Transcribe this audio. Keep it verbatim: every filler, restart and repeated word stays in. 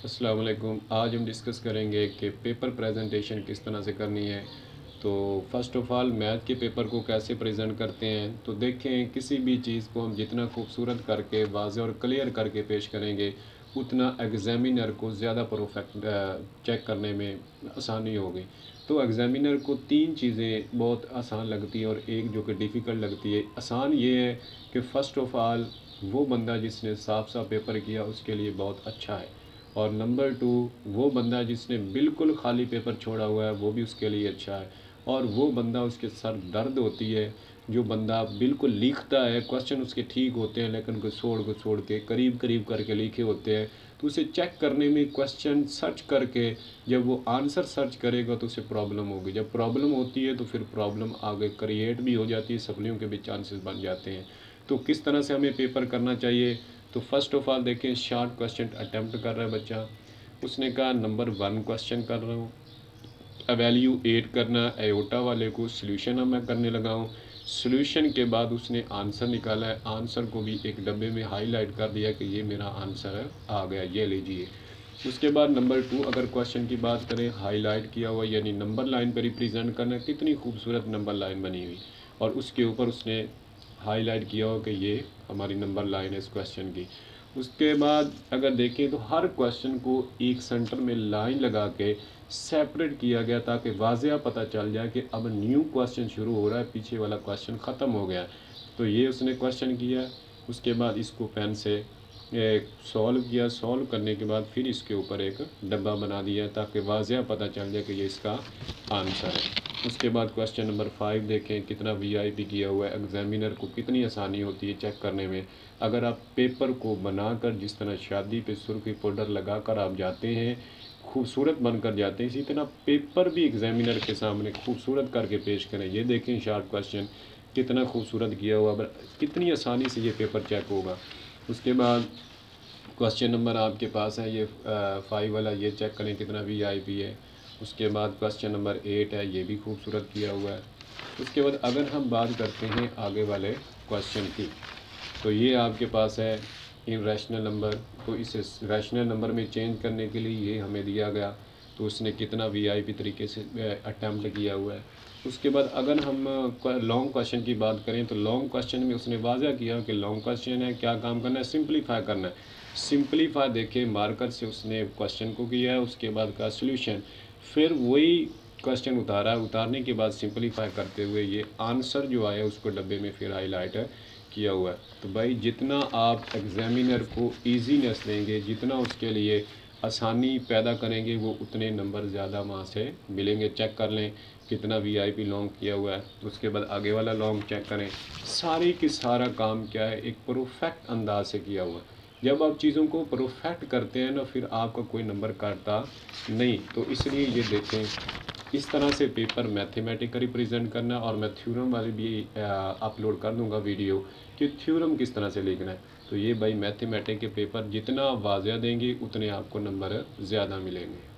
अस्सलाम वालेकुम। आज हम डिस्कस करेंगे कि पेपर प्रेजेंटेशन किस तरह से करनी है। तो फ़र्स्ट ऑफ़ ऑल मैथ के पेपर को कैसे प्रेजेंट करते हैं। तो देखें, किसी भी चीज़ को हम जितना खूबसूरत करके वाज़े और क्लियर करके पेश करेंगे, उतना एग्ज़ामिनर को ज़्यादा परफेक्ट चेक करने में आसानी होगी। तो एग्ज़ामिनर को तीन चीज़ें बहुत आसान लगती हैं और एक जो कि डिफ़िकल्ट लगती है। आसान ये है कि फ़र्स्ट ऑफ़ ऑल वो बंदा जिसने साफ साफ पेपर किया उसके लिए बहुत अच्छा है, और नंबर टू वो बंदा जिसने बिल्कुल खाली पेपर छोड़ा हुआ है वो भी उसके लिए अच्छा है। और वो बंदा उसके सर दर्द होती है जो बंदा बिल्कुल लिखता है, क्वेश्चन उसके ठीक होते हैं लेकिन कोई छोड़ को छोड़ के करीब करीब करके लिखे होते हैं, तो उसे चेक करने में क्वेश्चन सर्च करके जब वो आंसर सर्च करेगा तो उसे प्रॉब्लम होगी। जब प्रॉब्लम होती है तो फिर प्रॉब्लम आगे क्रिएट भी हो जाती है, सप्लियों के भी चांसेस बन जाते हैं। तो किस तरह से हमें पेपर करना चाहिए। तो फर्स्ट ऑफ ऑल देखें, शॉर्ट क्वेश्चन अटैम्प्ट कर रहा है बच्चा। उसने कहा नंबर वन क्वेश्चन कर रहा हूँ, एवेल्यूएट करना एयोटा वाले को, सॉल्यूशन अब मैं करने लगा हूँ। सॉल्यूशन के बाद उसने आंसर निकाला है, आंसर को भी एक डब्बे में हाईलाइट कर दिया कि ये मेरा आंसर है, आ गया, ये लीजिए। उसके बाद नंबर टू अगर क्वेश्चन की बात करें, हाईलाइट किया हुआ यानी नंबर लाइन पर रिप्रेजेंट करना, कितनी खूबसूरत नंबर लाइन बनी हुई, और उसके ऊपर उसने हाईलाइट किया हो कि ये हमारी नंबर लाइन है इस क्वेश्चन की। उसके बाद अगर देखें तो हर क्वेश्चन को एक सेंटर में लाइन लगा के सेपरेट किया गया ताकि वाज़ेह पता चल जाए कि अब न्यू क्वेश्चन शुरू हो रहा है, पीछे वाला क्वेश्चन ख़त्म हो गया। तो ये उसने क्वेश्चन किया। उसके बाद इसको पेन से सॉल्व किया, सॉल्व करने के बाद फिर इसके ऊपर एक डब्बा बना दिया ताकि वाज़ेह पता चल जाए कि ये इसका आंसर है। उसके बाद क्वेश्चन नंबर फाइव देखें, कितना वीआईपी किया हुआ है, एग्जामिनर को कितनी आसानी होती है चेक करने में। अगर आप पेपर को बनाकर जिस तरह शादी पे सुर्खी पाउडर लगाकर आप जाते हैं, खूबसूरत बनकर जाते हैं, इसी तरह पेपर भी एग्जामिनर के सामने खूबसूरत करके पेश करें। ये देखें शार्ट क्वेश्चन कितना खूबसूरत किया हुआ, कितनी आसानी से ये पेपर चेक होगा। उसके बाद क्वेश्चन नंबर आपके पास है ये फाइव वाला, ये चेक करें कितना वीआईपी है। उसके बाद क्वेश्चन नंबर एट है, ये भी खूबसूरत किया हुआ है। उसके बाद अगर हम बात करते हैं आगे वाले क्वेश्चन की, तो ये आपके पास है इन रैशनल नंबर, तो इसे रैशनल नंबर में चेंज करने के लिए ये हमें दिया गया, तो उसने कितना वीआईपी तरीके से अटैम्प्ट किया हुआ है। उसके बाद अगर हम लॉन्ग क्वेश्चन की बात करें तो लॉन्ग क्वेश्चन में उसने वाज़ा किया कि लॉन्ग क्वेश्चन है, क्या काम करना है, सिंप्लीफाई करना है। सिंप्लीफाई देखें मार्कर से उसने क्वेश्चन को किया है, उसके बाद का सॉल्यूशन, फिर वही क्वेश्चन उतारा, उतारने के बाद सिंप्लीफाई करते हुए ये आंसर जो आया उसको डब्बे में फिर हाईलाइट किया हुआ है। तो भाई जितना आप एग्ज़ामिनर को ईजीनेस देंगे, जितना उसके लिए आसानी पैदा करेंगे, वो उतने नंबर ज़्यादा वहाँ से मिलेंगे। चेक कर लें कितना वीआईपी लॉन्ग किया हुआ है। उसके बाद आगे वाला लॉन्ग चेक करें, सारे की सारा काम क्या है, एक परफेक्ट अंदाज से किया हुआ है। जब आप चीज़ों को परफेक्ट करते हैं ना, फिर आपका कोई नंबर काटता नहीं। तो इसलिए ये देखें, इस तरह से पेपर मैथमेटिकली प्रेजेंट करना, और मैं थ्योरम वाली भी अपलोड कर दूंगा वीडियो कि थ्योरम किस तरह से लिखना है। तो ये भाई मैथमेटिक के पेपर जितना वाज़ेह देंगे उतने आपको नंबर ज़्यादा मिलेंगे।